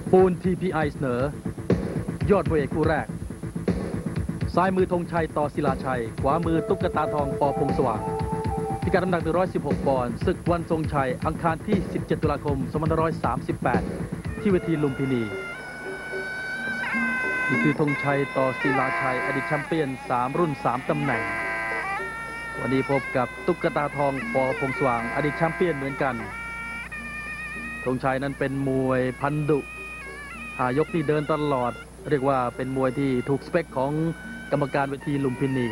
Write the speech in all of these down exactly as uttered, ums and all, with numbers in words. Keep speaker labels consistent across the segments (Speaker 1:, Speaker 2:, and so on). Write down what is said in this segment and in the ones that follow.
Speaker 1: ปูน ที พี ไอ เสนอยอดพระเอกคู่แรกซ้ายมือธงชัยต่อศิลาชัยขวามือตุ๊กตาทองปอพงษ์สว่างพิกัดน้ำหนักหนึ่งร้อยสิบหกปอนด์ศึกวันทรงชัยอังคารที่สิบเจ็ดตุลาคมสองพันห้าร้อยสามสิบแปดที่เวทีลุมพินีนี่คือธงชัยต่อศิลาชัยอดีตแชมเปี้ยนสามรุ่นสามตำแหน่งวันนี้พบกับตุ๊กตาทองปอพงษ์สว่างอดีตแชมเปี้ยนเหมือนกันธงชัยนั้นเป็นมวยพันดุหายกที่เดินตลอดเรียกว่าเป็นมวยที่ถูกสเปคของกรรมการเวทีลุมพินี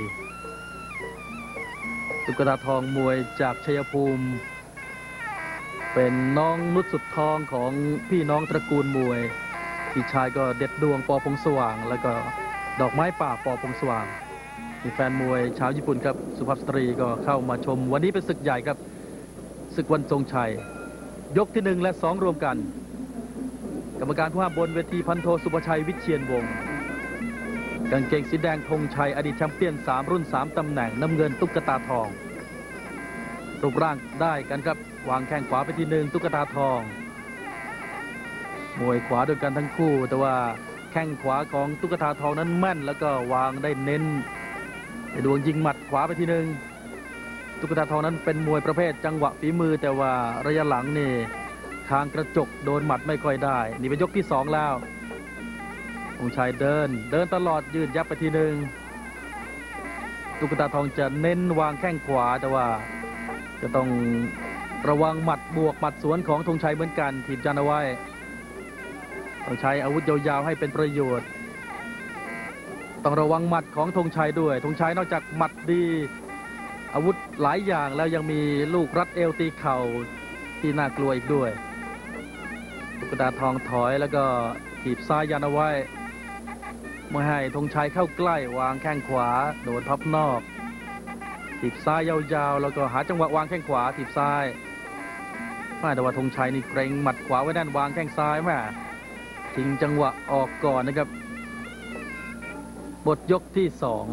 Speaker 1: ตุ๊กตาทองมวยจากชัยภูมิเป็นน้องนุชสุดทองของพี่น้องตระกูลมวยพี่ชายก็เด็ดดวงปอพงษ์สว่างแล้วก็ดอกไม้ป่าปอพงษ์สว่างมีแฟนมวยชาวญี่ปุ่นครับสุภาพสตรีก็เข้ามาชมวันนี้เป็นศึกใหญ่ครับศึกวันทรงชัยยกที่หนึ่งและสองรวมกันกรรมการผู้ห้ามบนเวทีพันโทสุภชัยวิเชียรวงศ์กางเกงสีแดงธงชัยอดีตแชมเปี้ยนสามรุ่นสามตำแหน่งน้ำเงินตุ๊กตาทองรูปร่างได้กันครับวางแข้งขวาไปทีหนึ่งตุ๊กตาทองมวยขวาด้วยกันทั้งคู่แต่ว่าแข้งขวาของตุ๊กตาทองนั้นแม่นแล้วก็วางได้เน้นดวงยิงหมัดขวาไปทีหนึ่งตุ๊กตาทองนั้นเป็นมวยประเภทจังหวะฝีมือแต่ว่าระยะหลังนี่ทางกระจกโดนหมัดไม่ค่อยได้นี่เป็นยกที่สองแล้วธงชัยเดินเดินตลอดยืดยับไปทีหนึ่งตุ๊กตาทองจะเน้นวางแข้งขวาแต่ว่าจะต้องระวังหมัดบวกหมัดสวนของธงชัยเหมือนกันถีบจันเอาไว้ต้องใช้อาวุธยาวๆให้เป็นประโยชน์ต้องระวังหมัดของธงชัยด้วยธงชัยนอกจากหมัดดีอาวุธหลายอย่างแล้วยังมีลูกรัดเอวตีเข่าที่น่ากลัวอีกด้วยตุ๊กตาทองถอยแล้วก็ถีบซ้ายยันเอาไว้ไม่ให้ธงชัยเข้าใกล้วางแข้งขวาโดนพับนอกถีบซ้ายยาวๆแล้วก็หาจังหวะวางแข้งขวาถีบซ้ายไม่แต่ว่าธงชัยนี่เกรงหมัดขวาไว้แน่นวางแข้งซ้ายแม่ทิ้งจังหวะออกก่อนนะครับบทยกที่สอง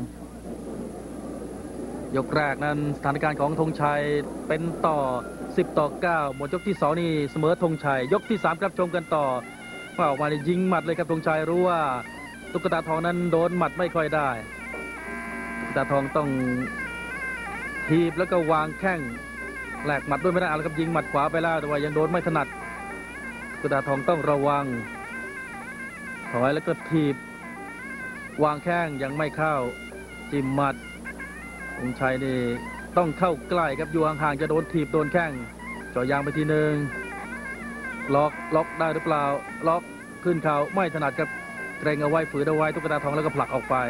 Speaker 1: ยกแรกนั้นสถานการณ์ของธงชัยเป็นต่อสิบต่อเก้าหมดยกที่สองนี่เสมอธงชัยยกที่สามครับชมกันต่อว่าออกมายิงหมัดเลยครับธงชัยรู้ว่าตุ๊กตาทองนั้นโดนหมัดไม่ค่อยได้ตุ๊กตาทองต้องทีบแล้วก็วางแข้งแหลกหมัดด้วยไม่ได้แล้วครับยิงหมัดขวาไปแล้วแต่ว่ายังโดนไม่ถนัดตุ๊กตาทองต้องระวังถอยแล้วก็ทีบวางแข้งยังไม่เข้าจิ้มหมัดธงชัยนี่ต้องเข้าใกล้ครับอยู่ห่างๆจะโดนถีบโดนแข้งจ่อยางไปทีหนึ่งล็อกล็อกได้หรือเปล่าล็อกขึ้นเข่าไม่ถนัดครับเกรงเอาไว้ฝืนเอาไว้ตุ๊กตาทองแล้วก็ผลักออกไป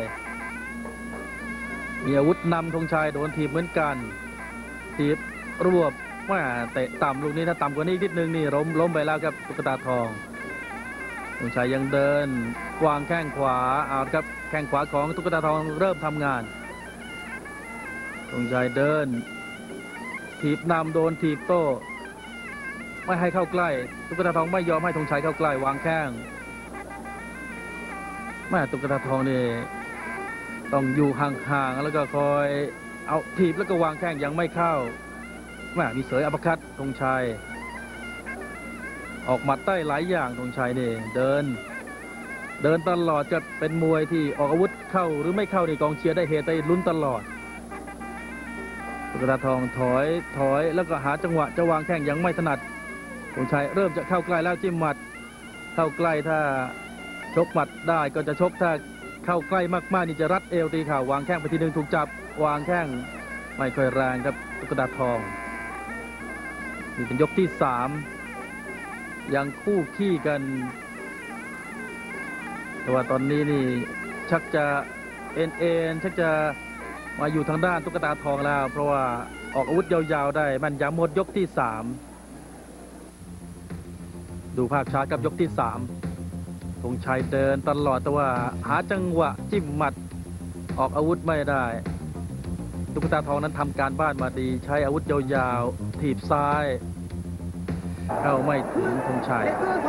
Speaker 1: มีอาวุธนำธงชัยโดนถีบเหมือนกันถีบรวบว่าเตะต่ำลูกนี้ถ้าต่ำกว่านี้นิดนึงนี่ล้มล้มไปแล้วครับตุ๊กตาทองธงชัยยังเดินวางแข้งขวาเอาครับแข้งขวาของตุ๊กตาทองเริ่มทำงานธงชัยเดินถีบนำโดนถีบโต้ไม่ให้เข้าใกล้ตุ๊กตาทองไม่ยอมให้ธงชัยเข้าใกล้วางแข้งแม่ตุ๊กตาทองนี่ต้องอยู่ห่างๆแล้วก็คอยเอาถีบแล้วก็วางแข้งยังไม่เข้าแม่มีเสยอัปคัตธงชัยออกหมัดได้หลายอย่างธงชัยนี่เดินเดินตลอดจะเป็นมวยที่ออกอาวุธเข้าหรือไม่เข้านี่กองเชียร์ได้เฮได้ลุ้นตลอดตุ๊กตาทองถอยถอยแล้วก็หาจังหวะจะวางแข้งยังไม่ถนัดธงชัยเริ่มจะเข้าใกล้แล้วจิ้มหมัดเข้าใกล้ถ้าชกหมัดได้ก็จะชกถ้าเข้าใกล้มากๆนี่จะรัดเอวตีเข่าวางแข้งไปทีหนึ่งถูกจับวางแข้งไม่ค่อยแรงครับตุ๊กตาทองนี่เป็นยกที่สามยังคู่ขี้กันแต่ว่าตอนนี้นี่ชักจะเอ็นเอ็นชักจะมาอยู่ทางด้านตุ๊กตาทองแล้วเพราะว่าออกอาวุธยาวๆได้มันยาหมดยกที่สามดูภาพช้ากับยกที่สามธงชัยเดินตลอดแต่ว่าหาจังหวะจิ้มหมัดออกอาวุธไม่ได้ตุ๊กตาทองนั้นทำการบ้านมาดีใช้อาวุธยาวๆถีบซ้ายเข้าไม่ถึงธงชัย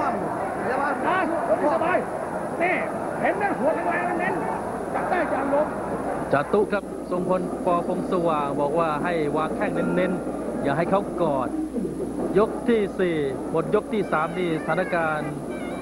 Speaker 2: นี่เห็นไหมหัวแรงๆเน้นจับได้จานลม
Speaker 1: จตุครับทรงพลปอพงษ์สว่างบอกว่าให้วางแข้งเน้นๆอย่าให้เขากอดยกที่สี่หมดยกที่สามนี่สถานการณ์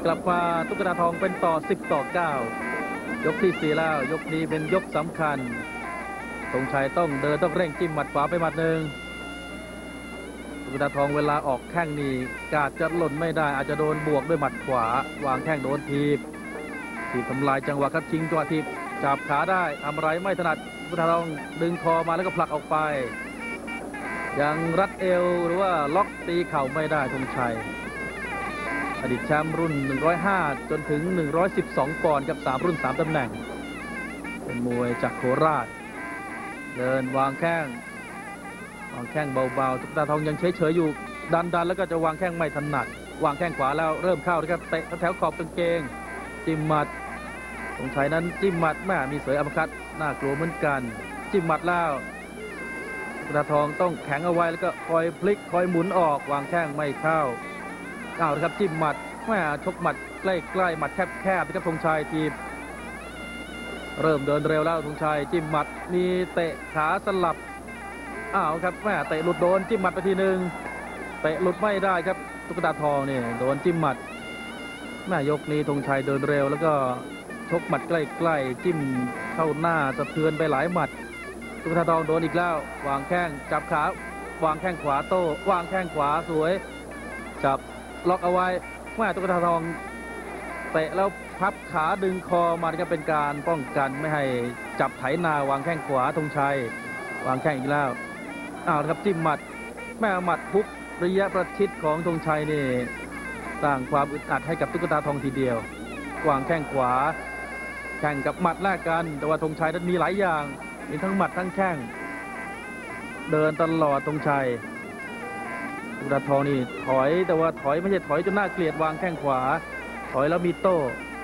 Speaker 1: กลับมาตุ๊กตาทองเป็นต่อสิบต่อเก้ายกที่สี่แล้วยกนี้เป็นยกสำคัญธงชัยต้องเดินต้องเร่งจิ้มหมัดขวาไปหมัดหนึ่งตุ๊กตาทองเวลาออกแข้งนี่กาดจะหล่นไม่ได้อาจจะโดนบวกด้วยหมัดขวาวางแข้งโดนทีบทีบทำลายจังหวะครับชิงจังหวะทีบจับขาได้ทำอะไรไม่ถนัดตุ๊กตาทองดึงคอมาแล้วก็ผลักออกไปยังรัดเอวหรือว่าล็อกตีเข่าไม่ได้ธงชัยอดีตแชมป์รุ่นหนึ่งร้อยห้าจนถึงหนึ่งร้อยสิบสองปอนด์กับสามรุ่นสามตำแหน่งเป็นมวยจากโคราชเดินวางแข้งวางแข้งเบาๆตุ๊กตาทองยังเฉยๆอยู่ดันๆแล้วก็จะวางแข้งไม่ถนัดวางแข้งขวาแล้วเริ่มเข้านะครับเตะแถวขอบกางเกงจิ้มหมัดธงชัยนั้นจิ้มหมัดแม่มีเสยอัปคัตน่ากลัวเหมือนกันจิ้มหมัดแล้วตุ๊กตาทองต้องแข็งเอาไว้แล้วก็คอยพลิกคอยหมุนออกวางแข้งไม่เข้าเอาละครับจิ้มหมัดแม่ชกหมัดใกล้ๆหมัดแคบๆนะครับธงชัยทีมเริ่มเดินเร็วแล้วธงชัยจิ้มหมัดมีเตะขาสลับอ้าวครับแม่เตะหลุดโดนจิ้มหมัดไปทีหนึ่งเตะหลุดไม่ได้ครับตุ๊กตาทองเนี่ยโดนจิ้มหมัดแม่ยกนี้ธงชัยเดินเร็วแล้วก็ชกหมัดใกล้ๆจิ้มเข้าหน้าสะเทือนไปหลายหมัดตุ๊กตาทองโดนอีกแล้ววางแข้งจับขาวางแข้งขวาโต้วางแข้งขวาสวยจับล็อกเอาไว้แม่ตุ๊กตาทองเตะแล้วพับขาดึงคอมาก็เป็นการป้องกันไม่ให้จับไถนาวางแข้งขวาธงชัยวางแข้งอีกแล้วอ้าวครับจิ้มหมัดแม่หมัดพุกระยะประชิดของธงชัยนี่สร้างความอึดอัดให้กับตุ๊กตาทองทีเดียววางแข้งขวาแข่งกับหมัดแลกกันแต่ว่าธงชัยนั้นมีหลายอย่างมีทั้งหมัดทั้งแข้งเดินตลอดธงชัยตุ๊กตาทองนี่ถอยแต่ว่าถอยไม่ใช่ถอยจนน่าเกลียดวางแข้งขวาถอยแล้วมีโต้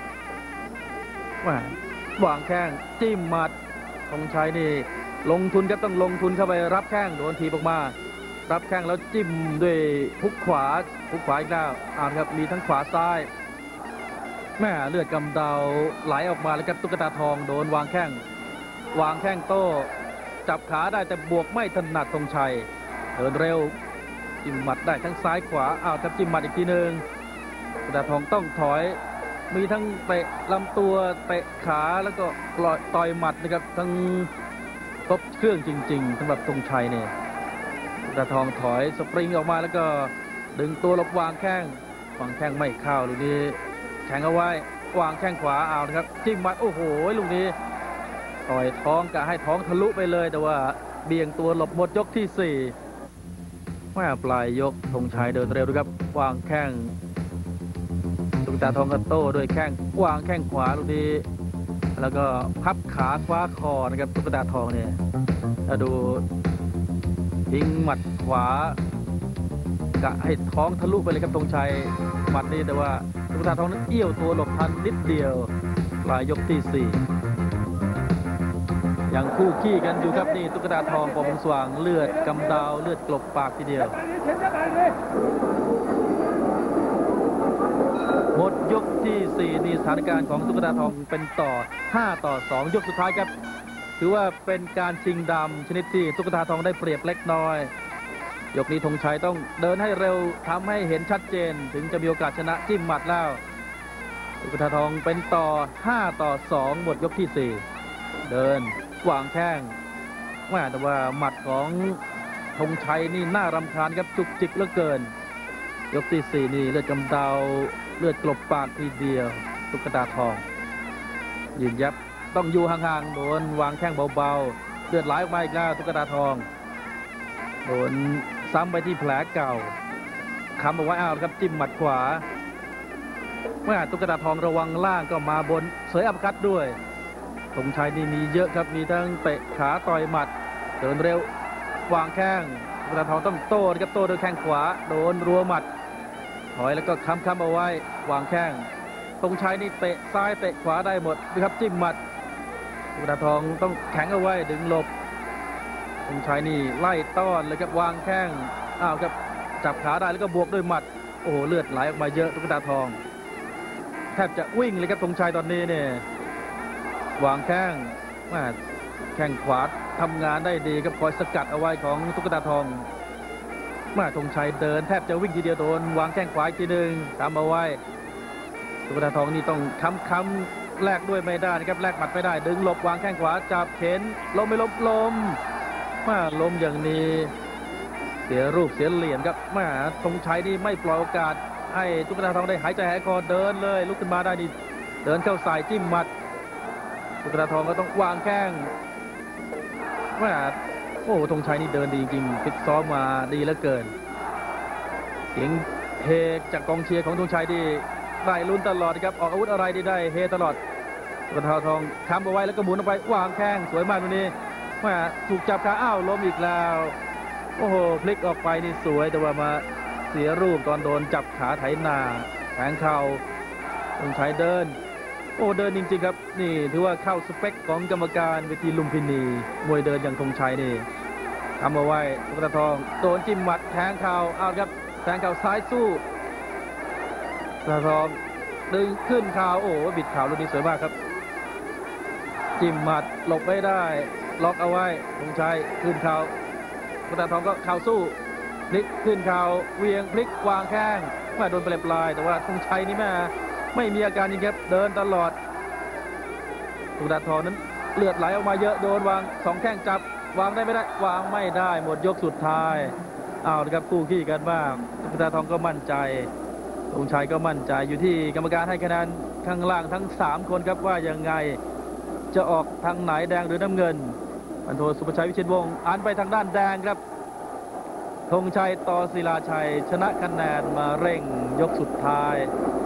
Speaker 1: วางแข้งจิ้มหมัดธงชัยนี่ลงทุนก็ต้องลงทุนเข้าไปรับแข้งโดนทีบออกมารับแข้งแล้วจิ้มด้วยพุกขวาพุกขวาอีกแล้วอ่านครับมีทั้งขวาซ้ายแม่เลือดกำเดาไหลออกมาแล้วครับตุ๊กตาทองโดนวางแข้งวางแข้งโต้จับขาได้แต่บวกไม่ถนัดธงชัยเดินเร็วจิ้มหมัดได้ทั้งซ้ายขวาอ้าวครับจิ้มหมัดอีกทีหนึ่งตุ๊กตาทองต้องถอยมีทั้งเตะลำตัวเตะขาแล้วก็ปล่อยต่อยหมัดนะครับทั้งครบเครื่องจริงๆสำหรับธงชัยเนี่ยตุ๊กตาทองถอยสปริงออกมาแล้วก็ดึงตัวหลบวางแข้งวางแข้งไม่เข้าลูกนี้แข็งเอาไว้วางแข้งขวาเอานะครับจิ้มหมัดโอ้โหลูกนี้ต่อยท้องกะให้ท้องทะลุไปเลยแต่ว่าเบี่ยงตัวหลบหมดยกที่สี่แม่ปลายยกธงชัยเดินเร็วด้วยครับวางแข้งตุ๊กตาทองก็โต้ด้วยแข้งวางแข้งขวาลูกนี้แล้วก็พับขาคว้าคอนะครับตุ๊กตาทองเนี่ยถ้าดูทิ้งหมัดขวากะให้ท้องทะลุไปเลยครับธงชัยหมัดนี้แต่ว่าตุ๊กตาทองนั้นเอี้ยวตัวหลบทันนิดเดียวปลายยกที่สี่ยังคู่ขี้กันอยู่ครับนี่ตุ๊กตาทองปอพงสว่างเลือดกำเดาเลือดกลบปากทีเดียวหมดยกที่สี่นี่สถานการณ์ของตุ๊กตาทองเป็นต่อห้าต่อสองยกสุดท้ายครับถือว่าเป็นการชิงดำชนิดที่ตุ๊กตาทองได้เปรียบเล็กน้อยยกนี้ธงชัยต้องเดินให้เร็วทำให้เห็นชัดเจนถึงจะมีโอกาสชนะจิ้มหมัดแล้วตุ๊กตาทองเป็นต่อห้าต่อสองหมดยกที่สี่เดินวางแข้งแม่แต่ว่าหมัดของธงชัยนี่น่ารำคาญครับจุกจิกเหลือเกินยกที่สี่นี่เลือดกำเดาเลือดกลบปากทีเดียวตุ๊กตาทองยืนยับต้องอยู่ห่างๆโดนวางแข้งเบาๆเลือดไหลออกมาอีกแล้วตุ๊กตาทองโดนซ้ำไปที่แผลเก่าคำเอาไว้เอาครับจิ้มหมัดขวาเมื่อตุ๊กตาทองระวังล่างก็มาบนเสยอัปคัตด้วยธงชัยนี่มีเยอะครับมีทั้งเตะขาต่อยหมัดเดินเร็ววางแข้งตุ๊กตาทองต้องโต้นะครับโต้ด้วยแข้งขวาโดนรัวหมัดถอยแล้วก็ค้ำค้ำเอาไว้วางแข้งธงชัยนี่เตะซ้ายเตะขวาได้หมดนะครับจิ้มหมัดตุ๊กตาทองต้องแข็งเอาไว้ดึงหลบธงชัยนี่ไล่ต้อนเลยครับวางแข้งอ้าวครับจับขาได้แล้วก็บวกด้วยหมัดโอ้โหเลือดไหลออกมาเยอะตุ๊กตาทองแทบจะวิ่งเลยครับธงชัยตอนนี้เนี่ยวางแข้งแข้งขวาทำงานได้ดีครับคอยสกัดเอาไว้ของตุ๊กตาทองมาธงชัยเดินแทบจะวิ่งทีเดียวโดนวางแข้งขวาอีกทีหนึ่งตามเอาไว้ตุ๊กตาทองนี่ต้องค้ำค้ำแลกด้วยไม่ได้นะครับแลกหมัดไม่ได้ดึงหลบวางแข้งขวาจับเข็นล้มไม่ล้มล้มมาล้มอย่างนี้เสียรูปเสียเหรียญครับมาธงชัยนี่ไม่ปล่อยโอกาสให้ตุ๊กตาทองได้หายใจหายคอเดินเลยลุกขึ้นมาได้นี่เดินเข้าใส่จิ้มหมัดตุ๊กตาทองก็ต้องวางแข้งมาโอ้ธงชัยนี่เดินดีจริงฟิตซ้อมมาดีเหลือเกินเสียงเฮจากกองเชียร์ของธงชัยที่ได้ลุ้นตลอดครับออกอาวุธอะไรได้ได้เฮตลอดตุ๊กตาทองค้ำเอาไว้แล้วก็หมุนออกไปวางแข้งสวยมากตรงนี้มาถูกจับขาอ้าวล้มอีกแล้วโอ้โหพลิกออกไปนี่สวยแต่ว่ามาเสียรูปตอนโดนจับขาไถหน้าแทงเข่าธงชัยเดินโอ้เดินจริงๆครับนี่ถือว่าเข้าสเปคของกรรมการเวทีลุมพินีมวยเดินอย่างธงชัยนี่ทำเอาไว้ตุ๊กตาทองโดนจิ้มหมัดแทงเข่าเอาครับแทงเข่าซ้ายสู้ตุ๊กตาทองดึงขึ้นเข่าโอ้บิดเข่าลูกนี้สวยมากครับจิ้มหมัดหลบไม่ได้ล็อกเอาไว้ธงชัยขึ้นเข่าตุ๊กตาทองก็เข่าสู้พลิกขึ้นเข่าเวียงพลิกวางแข้งมาโดนเปลปลายแต่ว่าธงชัยนี่แม่ไม่มีอาการจริงครับเดินตลอดตุ๊กตาทองนั้นเลือดไหลออกมาเยอะโดนวางสองแข้งจับวางได้ไม่ได้วางไม่ได้หมดยกสุดท้ายเอาละครับคู่ขี้กันบ้างตุ๊กตาทองก็มั่นใจธงชัยก็มั่นใจอยู่ที่กรรมการให้คะแนนข้างล่างทั้งสามคนครับว่ายังไงจะออกทางไหนแดงหรือน้ำเงินพันโทสุภชัยวิเชียรวงศ์อ่านไปทางด้านแดงครับธงชัย ต่อศิลาชัยชนะคะแนนมาเร่งยกสุดท้าย